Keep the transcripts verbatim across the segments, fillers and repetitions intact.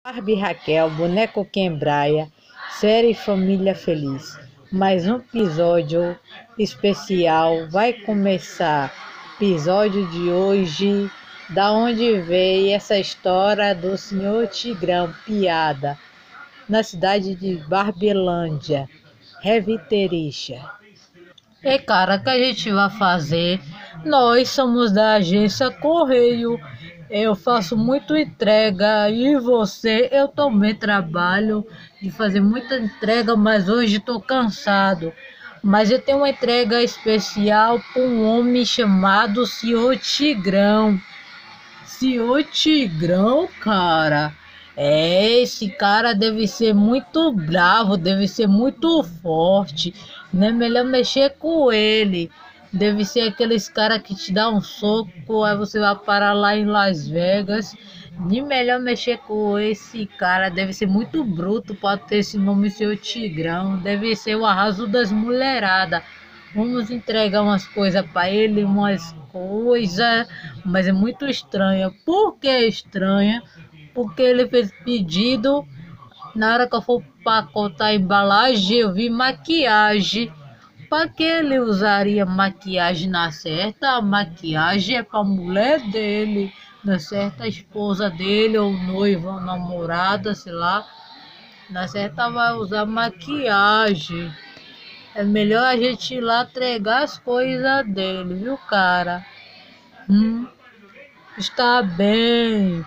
Barbie e Raquel, boneco Quembraia, série Família Feliz. Mais um episódio especial vai começar. Episódio de hoje, da onde veio essa história do senhor Tigrão, piada, na cidade de Barbelândia, Reviteixa. E cara, o que a gente vai fazer? Nós somos da agência Correio. Eu faço muito entrega e você, eu também trabalho de fazer muita entrega, mas hoje estou cansado. Mas eu tenho uma entrega especial para um homem chamado senhor Tigrão. senhor Tigrão, cara. É, esse cara deve ser muito bravo, deve ser muito forte. Não é melhor mexer com ele. Deve ser aqueles caras que te dá um soco, aí você vai parar lá em Las Vegas. Nem melhor mexer com esse cara. Deve ser muito bruto para ter esse nome, senhor Tigrão. Deve ser o arraso das mulheradas. Vamos entregar umas coisas para ele, umas coisas, mas é muito estranha. Por que estranha? Porque ele fez pedido, na hora que eu for pacotar a embalagem, eu vi maquiagem. Para que ele usaria maquiagem na certa? A maquiagem é para a mulher dele, na certa a esposa dele, ou noiva, ou namorada, sei lá. Na certa vai usar maquiagem. É melhor a gente ir lá entregar as coisas dele, viu, cara? Hum, está bem.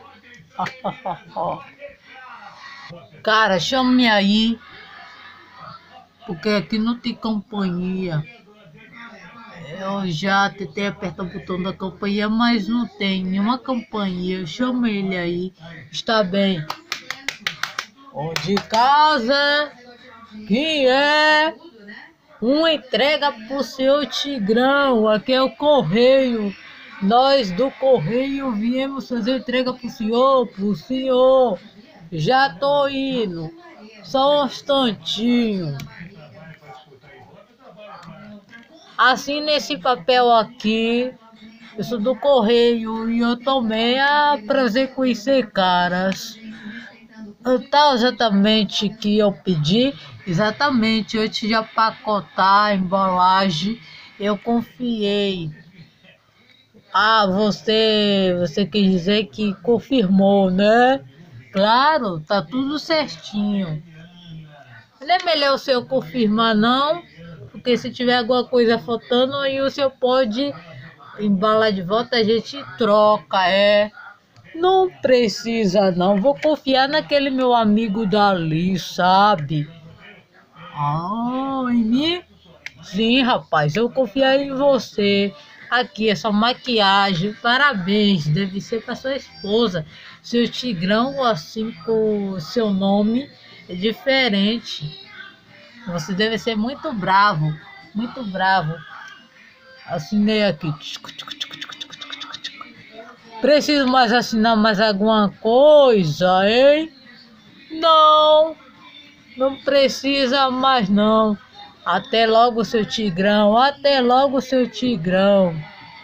Cara, chame aí, porque aqui não tem companhia. Eu já tentei apertar o botão da companhia, mas não tem nenhuma companhia. Chama ele aí. Está bem. Ô, de casa, quem é? Uma entrega pro senhor Tigrão, aqui é o Correio. Nós do Correio viemos fazer entrega pro senhor, pro senhor. Já tô indo, só um instantinho. Assim nesse papel aqui, eu sou do Correio e eu também é prazer conhecer caras. Tá exatamente que eu pedi, exatamente, antes de empacotar a embalagem, eu confiei. Ah, você, você quer dizer que confirmou, né? Claro, tá tudo certinho. Não é melhor o senhor confirmar não, porque se tiver alguma coisa faltando, aí o senhor pode embalar de volta, a gente troca, é. Não precisa não, vou confiar naquele meu amigo dali, sabe? Ah, em mim? Sim, rapaz, eu confiar em você. Aqui, essa maquiagem, parabéns, deve ser para sua esposa. Seu Tigrão, assim com seu nome, é diferente. Você deve ser muito bravo, muito bravo. Assinei aqui. Preciso mais assinar mais alguma coisa, hein? Não, não precisa mais não. Até logo, seu Tigrão. Até logo, seu Tigrão.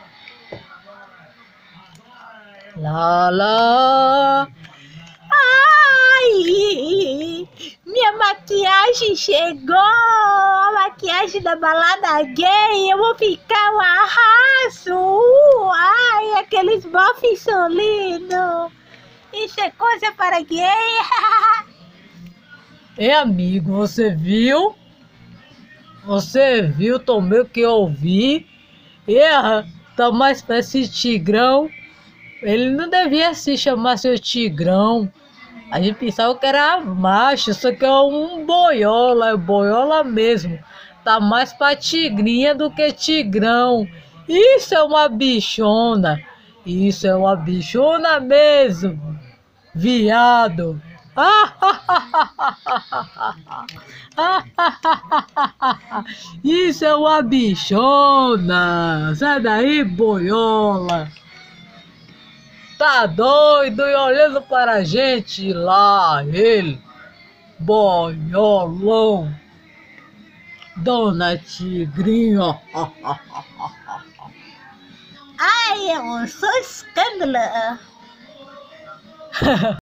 Lá, lá. Ai, minha maquiagem chegou. A maquiagem da balada gay. Eu vou ficar um arraso. Ai, aqueles bofs são lindos. Isso é coisa para gay. É, amigo, você viu? Você viu também o que eu vi? É, tá mais pra esse Tigrão. Ele não devia se chamar seu Tigrão. A gente pensava que era macho, só que é um boiola, é boiola mesmo. Tá mais pra tigrinha do que tigrão. Isso é uma bichona. Isso é uma bichona mesmo. Viado. Isso é uma bichona. Sai daí, boiola. Tá doido e olhando para a gente lá, ele, boiolão, Dona Tigrinha. Ai, eu sou escândalo.